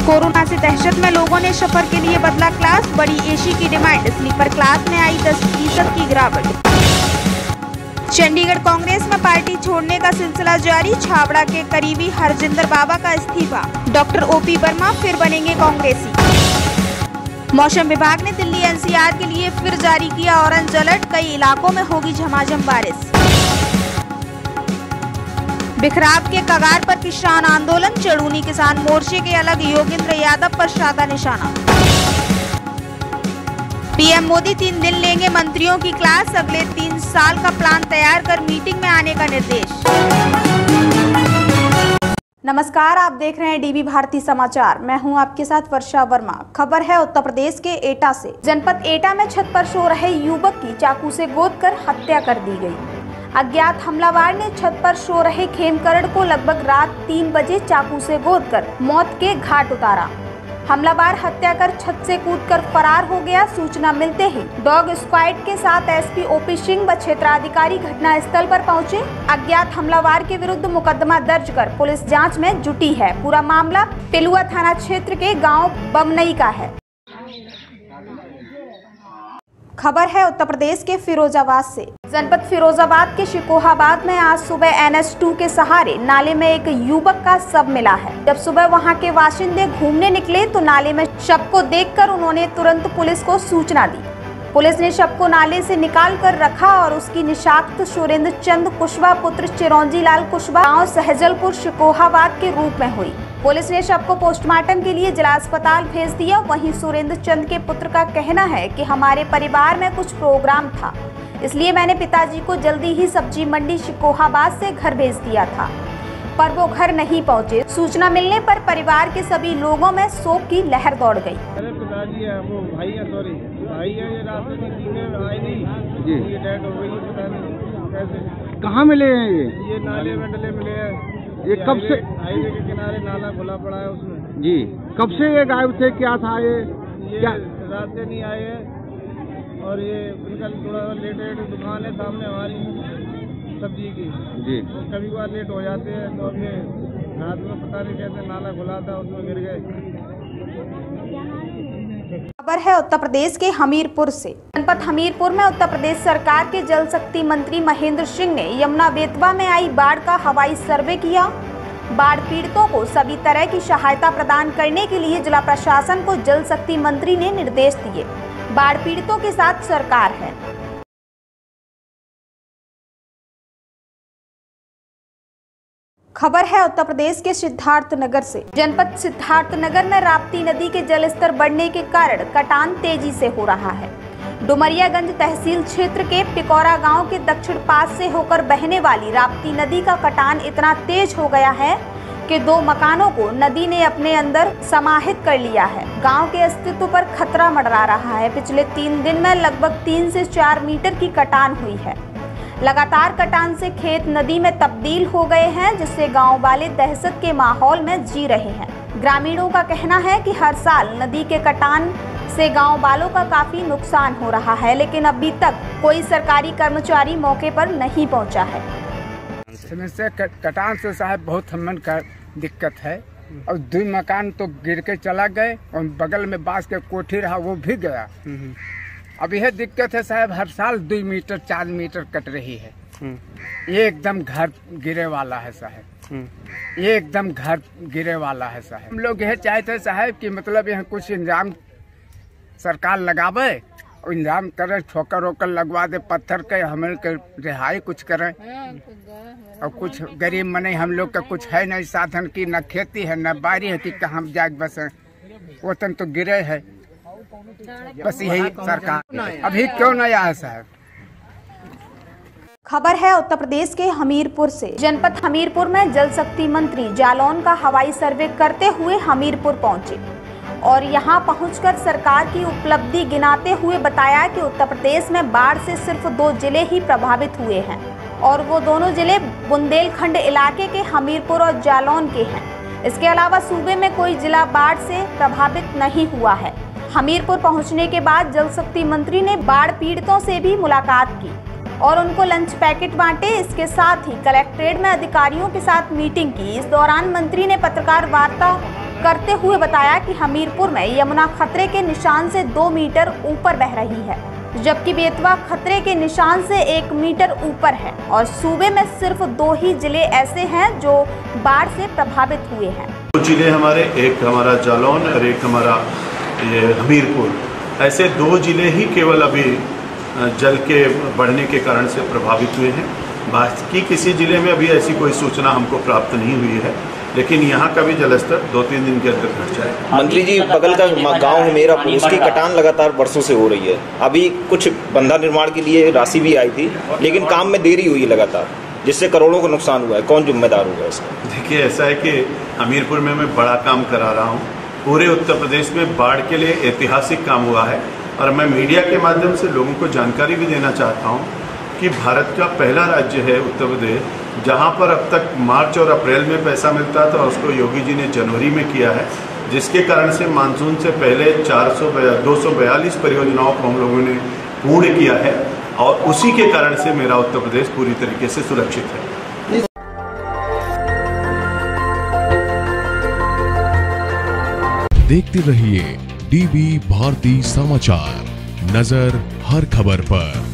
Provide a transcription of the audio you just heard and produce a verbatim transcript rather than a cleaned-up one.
Corona से दहशत में लोगों ने सफर के लिए बदला क्लास, बड़ी एसी की डिमांड, स्लीपर क्लास में आई दस फीसद की गिरावट। चंडीगढ़ कांग्रेस में पार्टी छोड़ने का सिलसिला जारी, छाबड़ा के करीबी हरजिंदर बाबा का इस्तीफा, डॉक्टर ओपी वर्मा फिर बनेंगे कांग्रेसी। मौसम विभाग ने दिल्ली एनसीआर के लिए फिर जारी किया ऑरेंज अलर्ट, कई इलाकों में होगी झमाझम बारिश। बिखराव के कगार पर किसान आंदोलन, चड़ूनी किसान मोर्चे के अलग, योगेंद्र यादव पर साधा निशाना। पीएम मोदी तीन दिन लेंगे मंत्रियों की क्लास, अगले तीन साल का प्लान तैयार कर मीटिंग में आने का निर्देश। नमस्कार, आप देख रहे हैं डीवी भारती समाचार। मैं हूं आपके साथ वर्षा वर्मा। खबर है उत्तर प्रदेश के एटा से। जनपद एटा में छत पर सो रहे युवक की चाकू से गोद कर हत्या कर दी गई। अज्ञात हमलावर ने छत पर सो रहे खेमकरण को लगभग रात तीन बजे चाकू से गोदकर मौत के घाट उतारा। हमलावर हत्या कर छत से कूदकर फरार हो गया। सूचना मिलते ही डॉग स्क्वाड के साथ एसपी ओपी सिंह व क्षेत्राधिकारी घटना स्थल पर पहुंचे। अज्ञात हमलावर के विरुद्ध मुकदमा दर्ज कर पुलिस जांच में जुटी है। पूरा मामला पिलुआ थाना क्षेत्र के गांव बमनई का है। खबर है उत्तर प्रदेश के फिरोजाबाद से। जनपद फिरोजाबाद के शिकोहाबाद में आज सुबह एन एच टू के सहारे नाले में एक युवक का शव मिला है। जब सुबह वहां के बाशिंदे घूमने निकले तो नाले में शव को देखकर उन्होंने तुरंत पुलिस को सूचना दी। पुलिस ने शव को नाले से निकाल कर रखा और उसकी निशाक्त सुरेंद्र चंद कुशवाहा पुत्र चिरौंजी लाल कुशवाहा गाँव सहजलपुर शिकोहाबाद के रूप में हुई। पुलिस ने शव को पोस्टमार्टम के लिए जिला अस्पताल भेज दिया। वहीं सुरेंद्र चंद के पुत्र का कहना है कि हमारे परिवार में कुछ प्रोग्राम था, इसलिए मैंने पिताजी को जल्दी ही सब्जी मंडी शिकोहाबाद से घर भेज दिया था, पर वो घर नहीं पहुंचे। सूचना मिलने पर परिवार के सभी लोगों में शोक की लहर दौड़ गई। अरे पिताजी है, वो भाई है, सॉरी भाई है, ये रास्ते में सीधे आए नहीं जी, ये डेड हो गई, पता नहीं कैसे। कहाँ मिले हैं ये? ये नाले में डले मिले हैं। ये कब से? हाईवे के किनारे नाला खुला पड़ा है उसमें जी। कब से ये गायब थे? क्या था ये? ये क्या रात से नहीं आए हैं और ये इनका थोड़ा लेट लेट दुकान है सामने हमारी सब्जी की जी, तो कभी बार लेट हो जाते हैं तो फिर रात में पता नहीं कैसे नाला खुला था उसमें गिर गए। खबर है उत्तर प्रदेश के हमीरपुर से। जनपद हमीरपुर में उत्तर प्रदेश सरकार के जल शक्ति मंत्री महेंद्र सिंह ने यमुना बेतवा में आई बाढ़ का हवाई सर्वे किया। बाढ़ पीड़ितों को सभी तरह की सहायता प्रदान करने के लिए जिला प्रशासन को जल शक्ति मंत्री ने निर्देश दिए। बाढ़ पीड़ितों के साथ सरकार है। खबर है उत्तर प्रदेश के सिद्धार्थनगर से। जनपद सिद्धार्थनगर में राप्ती नदी के जलस्तर बढ़ने के कारण कटान तेजी से हो रहा है। डुमरियागंज तहसील क्षेत्र के पिकौरा गांव के दक्षिण पास से होकर बहने वाली राप्ती नदी का कटान इतना तेज हो गया है कि दो मकानों को नदी ने अपने अंदर समाहित कर लिया है। गांव के अस्तित्व पर खतरा मंडरा रहा है। पिछले तीन दिन में लगभग तीन से चार मीटर की कटान हुई है। लगातार कटान से खेत नदी में तब्दील हो गए हैं, जिससे गांव वाले दहशत के माहौल में जी रहे हैं। ग्रामीणों का कहना है कि हर साल नदी के कटान से गांव वालों का काफी नुकसान हो रहा है, लेकिन अभी तक कोई सरकारी कर्मचारी मौके पर नहीं पहुंचा है। समस्या कटान से साहब बहुत हमन का दिक्कत है और दो मकान तो गिर के चला गए और बगल में बांस के कोठी रहा वो भी गया। अब यह दिक्कत है साहब, हर साल दो मीटर चार मीटर कट रही है। ये एकदम घर गिरे वाला है साहब, ये एकदम घर गिरे वाला है साहब। हम लोग यह चाहते साहब कि मतलब यहाँ कुछ इंतजाम सरकार लगावे और इंतजाम करे, ठोकर वोकर लगवा दे, पत्थर के हमें के रिहाई कुछ करें। और कुछ गरीब मने हम लोग का कुछ है नहीं साधन की, न खेती है न बारी है कि कहाँ जाके बसे, वो तन तो गिरे है। बस यही सरकार अभी क्यों नहीं आया साहब। खबर है उत्तर प्रदेश के हमीरपुर से। जनपद हमीरपुर में जल शक्ति मंत्री जालौन का हवाई सर्वे करते हुए हमीरपुर पहुंचे और यहां पहुंचकर सरकार की उपलब्धि गिनाते हुए बताया कि उत्तर प्रदेश में बाढ़ से सिर्फ दो जिले ही प्रभावित हुए हैं और वो दोनों जिले बुंदेलखंड इलाके के हमीरपुर और जालौन के हैं। इसके अलावा सूबे में कोई जिला बाढ़ से प्रभावित नहीं हुआ है। हमीरपुर पहुंचने के बाद जल शक्ति मंत्री ने बाढ़ पीड़ितों से भी मुलाकात की और उनको लंच पैकेट बांटे। इसके साथ ही कलेक्ट्रेट में अधिकारियों के साथ मीटिंग की। इस दौरान मंत्री ने पत्रकार वार्ता करते हुए बताया कि हमीरपुर में यमुना खतरे के निशान से दो मीटर ऊपर बह रही है, जबकि बेतवा खतरे के निशान से एक मीटर ऊपर है और सूबे में सिर्फ दो ही जिले ऐसे हैं जो बाढ़ से प्रभावित हुए हैं। दो जिले हमारे, एक हमारा जालौन और एक हमारा ये हमीरपुर, ऐसे दो जिले ही केवल अभी जल के बढ़ने के कारण से प्रभावित हुए हैं। बाकी किसी जिले में अभी ऐसी कोई सूचना हमको प्राप्त नहीं हुई है, लेकिन यहाँ का भी जलस्तर दो तीन दिन के अंदर घट जाएगा। मंत्री जी, बगल का गांव है मेरा, उसकी कटान लगातार वर्षों से हो रही है। अभी कुछ बंधा निर्माण के लिए राशि भी आई थी, लेकिन काम में देरी हुई लगातार, जिससे करोड़ों का नुकसान हुआ है। कौन जिम्मेदार होगा इसका? देखिए, ऐसा है कि हमीरपुर में मैं बड़ा काम करा रहा हूँ। पूरे उत्तर प्रदेश में बाढ़ के लिए ऐतिहासिक काम हुआ है और मैं मीडिया के माध्यम से लोगों को जानकारी भी देना चाहता हूँ कि भारत का पहला राज्य है उत्तर प्रदेश, जहाँ पर अब तक मार्च और अप्रैल में पैसा मिलता था, उसको योगी जी ने जनवरी में किया है, जिसके कारण से मानसून से पहले चार सौ दो सौ बयालीस परियोजनाओं को हम लोगों ने पूर्ण किया है और उसी के कारण से मेरा उत्तर प्रदेश पूरी तरीके से सुरक्षित है। देखते रहिए डीबी भारती समाचार, नजर हर खबर पर।